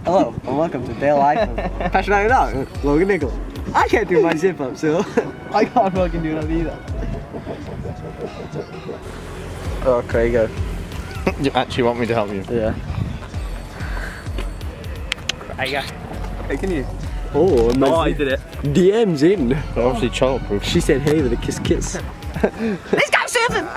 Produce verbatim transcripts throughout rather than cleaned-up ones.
Hello, and welcome to Dale Life of Passionate Dog with Logan Nicol. I can't do my zip up, so I can't fucking do that either. Oh, Craigo. You actually want me to help you? Yeah. Craigo. Hey, can you? Oh, nice. Oh, I did it. D M's in. They're obviously childproof. She said hey with a kiss kiss. Let's go surfing!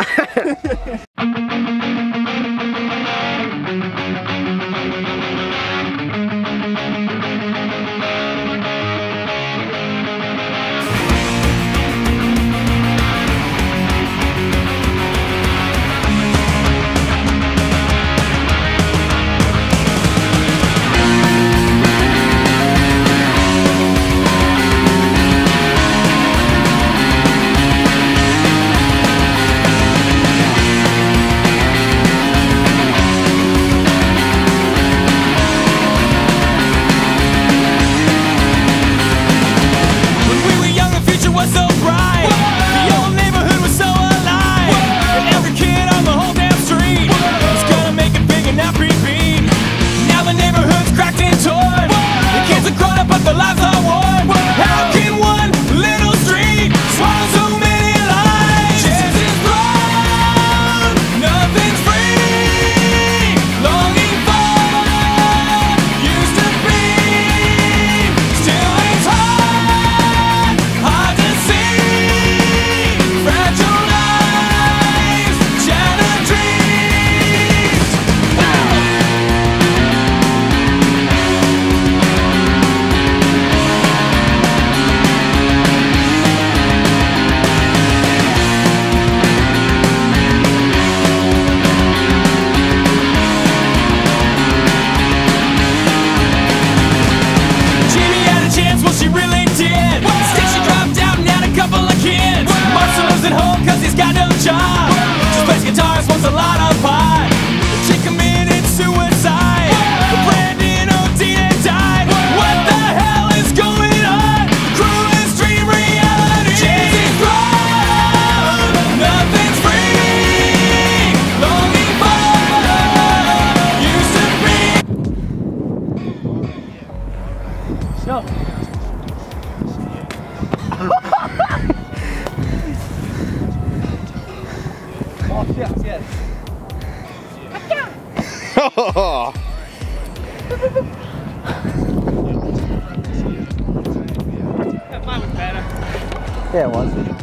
No. Oh shit, yes. Mine was better. Yeah, it was.